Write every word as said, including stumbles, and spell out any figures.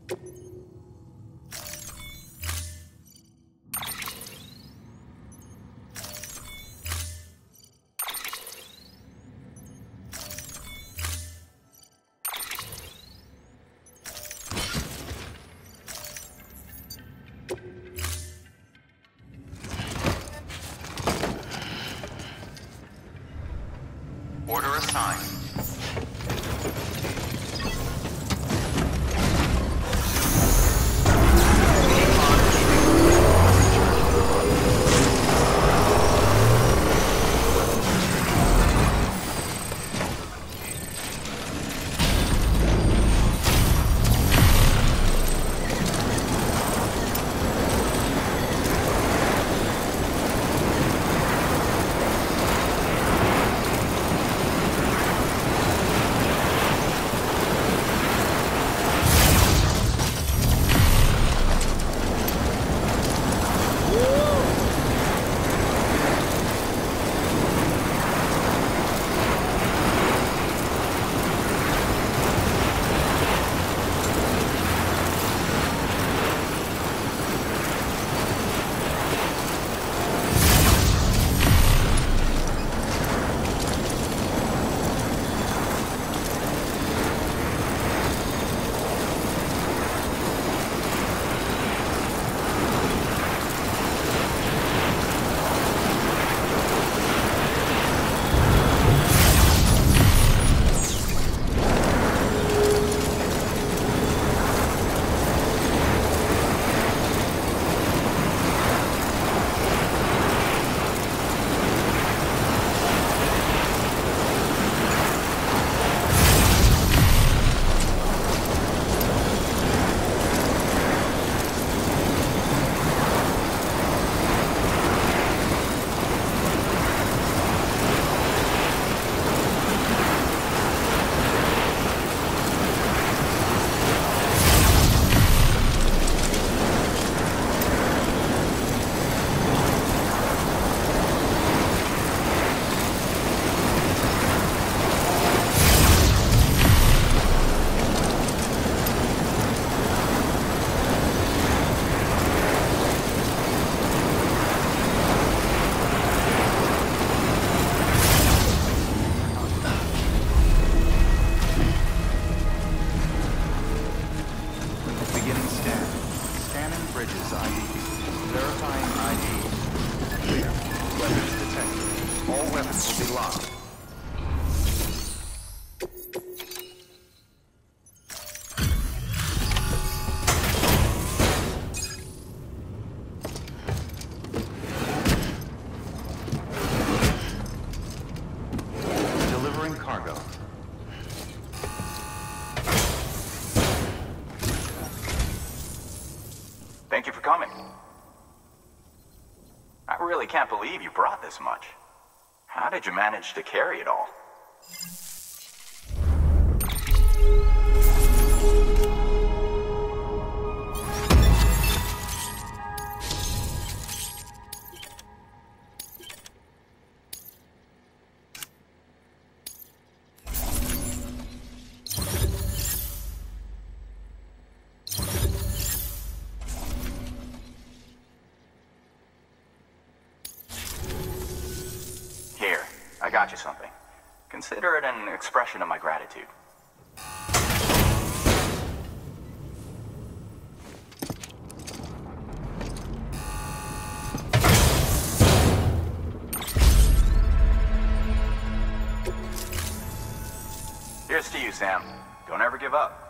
Order assigned. Bridges I D. Verifying I D. Clear. Weapons detected. All weapons will be locked. Delivering cargo. Thank you for coming. I really can't believe you brought this much. How did you manage to carry it all? I got you something. Consider it an expression of my gratitude. Here's to you, Sam. Don't ever give up.